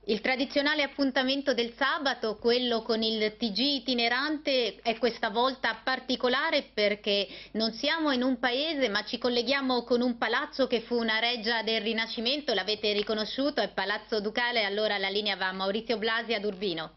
Il tradizionale appuntamento del sabato, quello con il TG itinerante, è questa volta particolare perché non siamo in un paese ma ci colleghiamo con un palazzo che fu una reggia del Rinascimento, l'avete riconosciuto, è Palazzo Ducale, allora la linea va a Maurizio Blasi ad Urbino.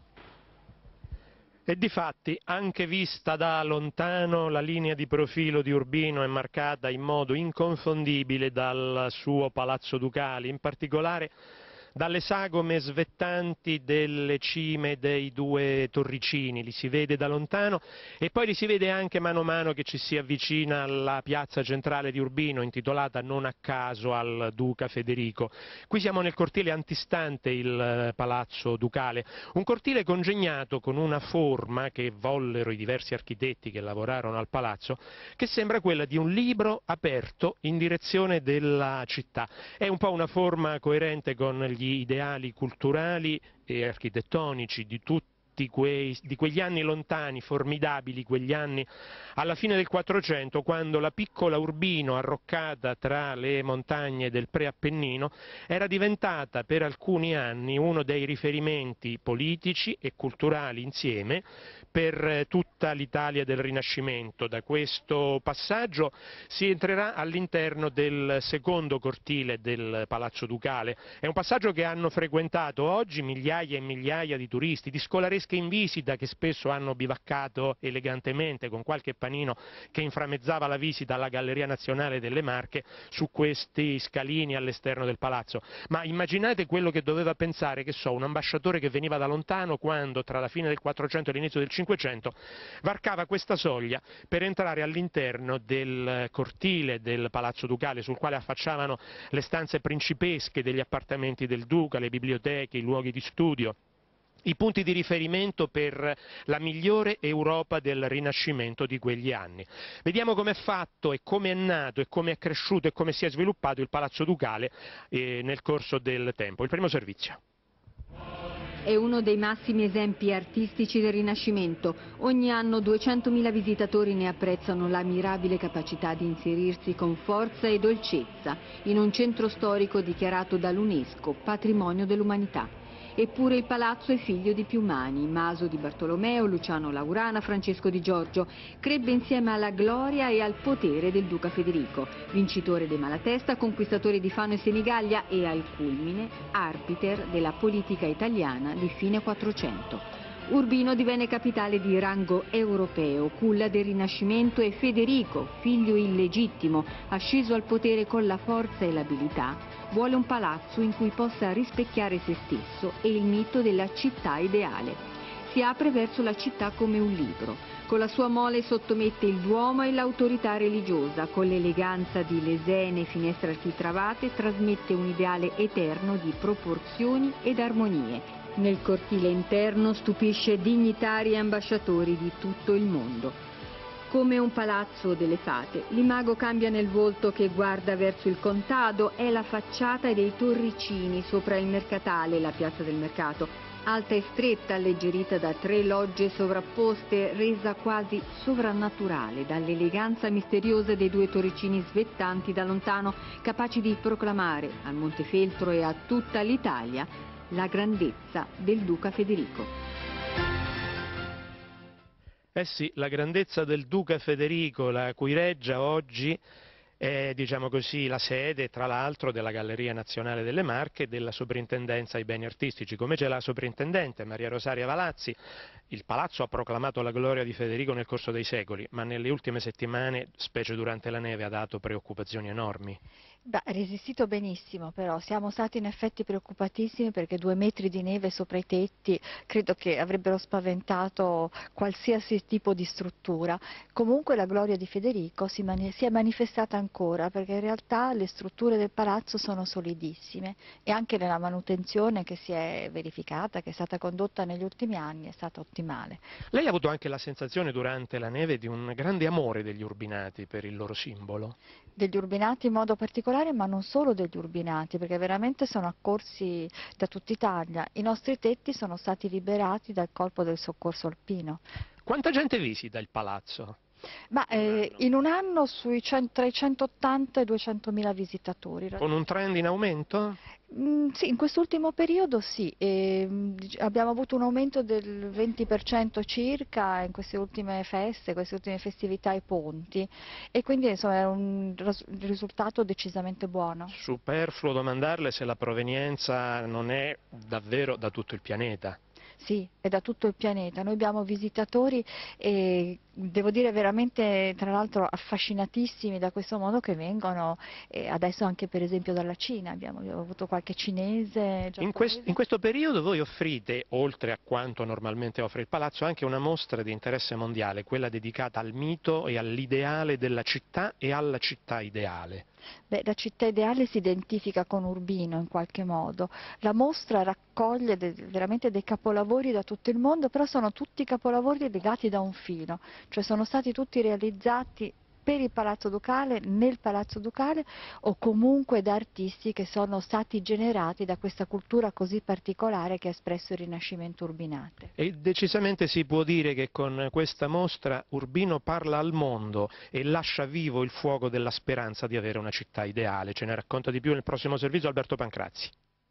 E difatti, anche vista da lontano, la linea di profilo di Urbino è marcata in modo inconfondibile dal suo Palazzo Ducale, in particolare dalle sagome svettanti delle cime dei due torricini, li si vede da lontano e poi li si vede anche mano a mano che ci si avvicina alla piazza centrale di Urbino, intitolata non a caso al Duca Federico. Qui siamo nel cortile antistante il Palazzo Ducale, un cortile congegnato con una forma che vollero i diversi architetti che lavorarono al palazzo, che sembra quella di un libro aperto in direzione della città. È un po' una forma coerente con gli ideali culturali e architettonici di quegli anni lontani, formidabili, quegli anni alla fine del Quattrocento, quando la piccola Urbino, arroccata tra le montagne del Preappennino, era diventata per alcuni anni uno dei riferimenti politici e culturali insieme per tutta l'Italia del Rinascimento. Da questo passaggio si entrerà all'interno del secondo cortile del Palazzo Ducale. È un passaggio che hanno frequentato oggi migliaia e migliaia di turisti, di scolaresche in visita che spesso hanno bivaccato elegantemente con qualche panino che inframmezzava la visita alla Galleria Nazionale delle Marche su questi scalini all'esterno del palazzo. Ma immaginate quello che doveva pensare, che so, un ambasciatore che veniva da lontano quando tra la fine del 400 e l'inizio del 500 varcava questa soglia per entrare all'interno del cortile del Palazzo Ducale, sul quale affacciavano le stanze principesche degli appartamenti del Duca, le biblioteche, i luoghi di studio, i punti di riferimento per la migliore Europa del Rinascimento di quegli anni. Vediamo come è fatto e come è nato e come è cresciuto e come si è sviluppato il Palazzo Ducale nel corso del tempo. Il primo servizio. È uno dei massimi esempi artistici del Rinascimento. Ogni anno 200.000 visitatori ne apprezzano la mirabile capacità di inserirsi con forza e dolcezza in un centro storico dichiarato dall'UNESCO Patrimonio dell'Umanità. Eppure il palazzo è figlio di più mani, Maso di Bartolomeo, Luciano Laurana, Francesco di Giorgio. Crebbe insieme alla gloria e al potere del Duca Federico, vincitore dei Malatesta, conquistatore di Fano e Senigallia e al culmine arbiter della politica italiana di fine 400. Urbino divenne capitale di rango europeo, culla del Rinascimento, e Federico, figlio illegittimo, asceso al potere con la forza e l'abilità, vuole un palazzo in cui possa rispecchiare se stesso e il mito della città ideale. Si apre verso la città come un libro. Con la sua mole sottomette il Duomo e l'autorità religiosa, con l'eleganza di lesene e finestre architravate trasmette un ideale eterno di proporzioni ed armonie. Nel cortile interno stupisce dignitari e ambasciatori di tutto il mondo. Come un palazzo delle fate, l'imago cambia nel volto che guarda verso il contado, è la facciata dei torricini sopra il mercatale, la piazza del mercato, alta e stretta, alleggerita da 3 logge sovrapposte, resa quasi sovrannaturale dall'eleganza misteriosa dei 2 torricini svettanti da lontano, capaci di proclamare al Montefeltro e a tutta l'Italia la grandezza del Duca Federico. Eh sì, la grandezza del Duca Federico, la cui reggia oggi è, diciamo così, la sede, tra l'altro, della Galleria Nazionale delle Marche e della Soprintendenza ai Beni Artistici. Come c'è la soprintendente Maria Rosaria Valazzi, il palazzo ha proclamato la gloria di Federico nel corso dei secoli, ma nelle ultime settimane, specie durante la neve, ha dato preoccupazioni enormi. Beh, ha resistito benissimo, però siamo stati in effetti preoccupatissimi perché 2 metri di neve sopra i tetti credo che avrebbero spaventato qualsiasi tipo di struttura. Comunque la gloria di Federico si è manifestata ancora, perché in realtà le strutture del palazzo sono solidissime e anche nella manutenzione che si è verificata, che è stata condotta negli ultimi anni, è stata ottimale. Lei ha avuto anche la sensazione durante la neve di un grande amore degli urbinati per il loro simbolo? Degli urbinati in modo particolare, ma non solo degli urbinati, perché veramente sono accorsi da tutta Italia. I nostri tetti sono stati liberati dal Corpo del Soccorso Alpino. Quanta gente visita il palazzo? Ma in un anno tra i 180 e i 200.000 visitatori. Con un trend in aumento? Sì, in quest'ultimo periodo sì, abbiamo avuto un aumento del 20% circa in queste ultime feste, queste ultime festività e ponti, e quindi insomma è un risultato decisamente buono. Superfluo domandarle se la provenienza non è davvero da tutto il pianeta. Sì, è da tutto il pianeta. Noi abbiamo visitatori e devo dire veramente, tra l'altro, affascinatissimi da questo mondo, che vengono adesso anche per esempio dalla Cina. Abbiamo avuto qualche cinese, giapponese. In questo periodo voi offrite, oltre a quanto normalmente offre il Palazzo, anche una mostra di interesse mondiale, quella dedicata al mito e all'ideale della città e alla città ideale. Beh, la città ideale si identifica con Urbino in qualche modo. La mostra raccoglie veramente dei capolavori da tutto il mondo, però sono tutti capolavori legati da un filo, cioè sono stati tutti realizzati per il Palazzo Ducale, nel Palazzo Ducale, o comunque da artisti che sono stati generati da questa cultura così particolare che ha espresso il Rinascimento urbinate. E decisamente si può dire che con questa mostra Urbino parla al mondo e lascia vivo il fuoco della speranza di avere una città ideale. Ce ne racconta di più nel prossimo servizio Alberto Pancrazzi.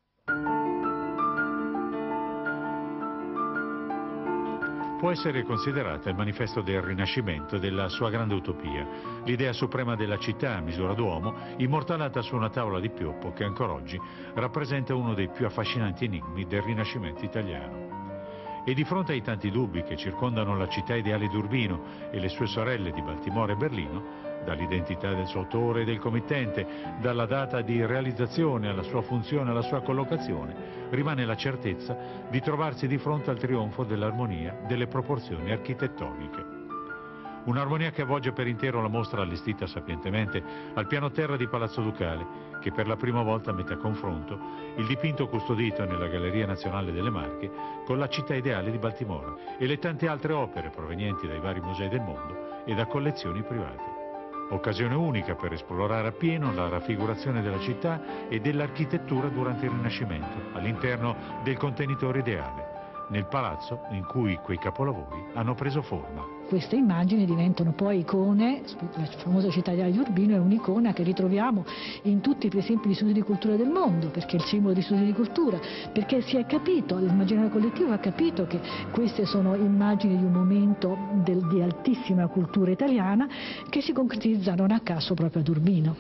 Può essere considerata il manifesto del Rinascimento e della sua grande utopia, l'idea suprema della città a misura d'uomo, immortalata su una tavola di pioppo che ancora oggi rappresenta uno dei più affascinanti enigmi del Rinascimento italiano. E di fronte ai tanti dubbi che circondano la città ideale di Urbino e le sue sorelle di Baltimora e Berlino, dall'identità del suo autore e del committente, dalla data di realizzazione alla sua funzione, alla sua collocazione, rimane la certezza di trovarsi di fronte al trionfo dell'armonia delle proporzioni architettoniche. Un'armonia che avvolge per intero la mostra allestita sapientemente al piano terra di Palazzo Ducale, che per la prima volta mette a confronto il dipinto custodito nella Galleria Nazionale delle Marche con la città ideale di Baltimora e le tante altre opere provenienti dai vari musei del mondo e da collezioni private. Occasione unica per esplorare appieno la raffigurazione della città e dell'architettura durante il Rinascimento, all'interno del contenitore ideale, nel palazzo in cui quei capolavori hanno preso forma. Queste immagini diventano poi icone, la famosa città ideale di Urbino è un'icona che ritroviamo in tutti i presepi di studi di cultura del mondo, perché è il simbolo di studi di cultura, perché si è capito, l'immaginario collettivo ha capito che queste sono immagini di un momento di altissima cultura italiana che si concretizza non a caso proprio ad Urbino.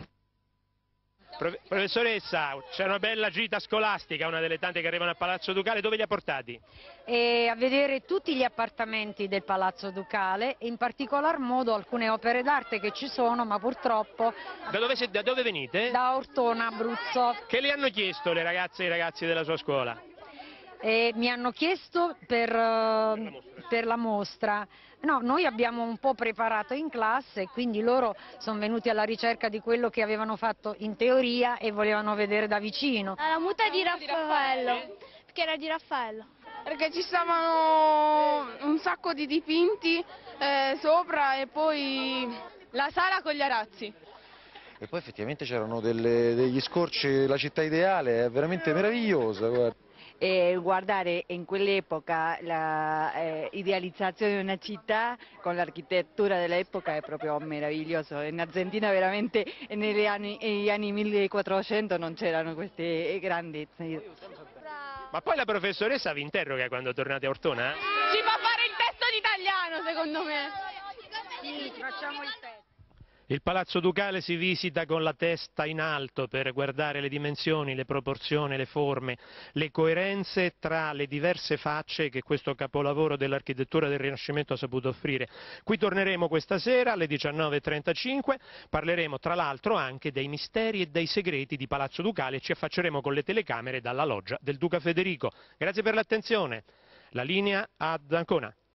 Professoressa, c'è una bella gita scolastica, una delle tante che arrivano al Palazzo Ducale, dove li ha portati? A vedere tutti gli appartamenti del Palazzo Ducale, in particolar modo alcune opere d'arte che ci sono, ma purtroppo... Da dove venite? Da Ortona, Abruzzo. Che le hanno chiesto le ragazze e i ragazzi della sua scuola? Mi hanno chiesto per la mostra. No, noi abbiamo un po' preparato in classe, quindi loro sono venuti alla ricerca di quello che avevano fatto in teoria e volevano vedere da vicino. La muta di Raffaello, perché era di Raffaello. Perché ci stavano un sacco di dipinti sopra e poi la sala con gli arazzi. E poi effettivamente c'erano degli scorci, la città ideale è veramente meravigliosa, guarda. Guardare in quell'epoca l'idealizzazione di una città con l'architettura dell'epoca è proprio meraviglioso. In Argentina veramente negli anni 1400 non c'erano queste grandezze. Ma poi la professoressa vi interroga quando tornate a Ortona? Ci fa fare il testo di italiano, secondo me. Sì, facciamo il testo. Il Palazzo Ducale si visita con la testa in alto per guardare le dimensioni, le proporzioni, le forme, le coerenze tra le diverse facce che questo capolavoro dell'architettura del Rinascimento ha saputo offrire. Qui torneremo questa sera alle 19:35, parleremo tra l'altro anche dei misteri e dei segreti di Palazzo Ducale e ci affacceremo con le telecamere dalla loggia del Duca Federico. Grazie per l'attenzione. La linea ad Ancona.